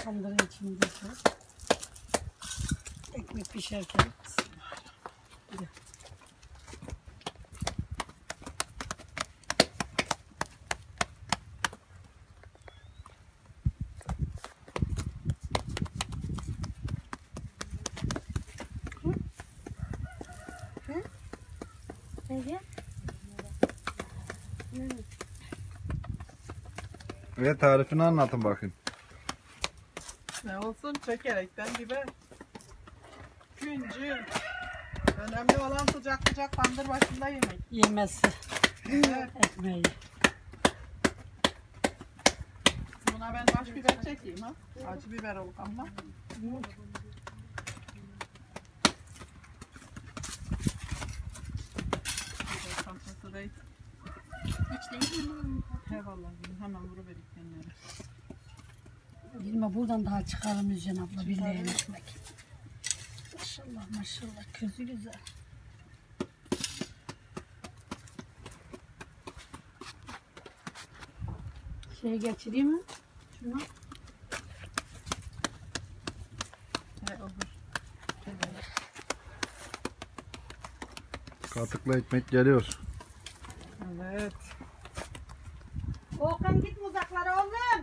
Tandırın içinde sos. Ekmek pişerken. Bismillah. Ve tarifini anlatın bakayım. Ne olsun çökerekten biber. Küncü. Önemli olan sıcak sıcak tandır başında yemek. Yemesi Evet. ekmeği. Buna ben baş biber çekeyim ha. Acı biber olur ama. Biber salçası değil. Hiç değil mi? He vallahi hemen vuruverik kendileri. Bilme buradan daha çıkarım Yüzcan abla bileğin ekmek. Maşallah maşallah közü güzel. Şey geçireyim mi? Şunu. He olur. Katıkla ekmek geliyor. Evet. Okan git uzaklara oğlum.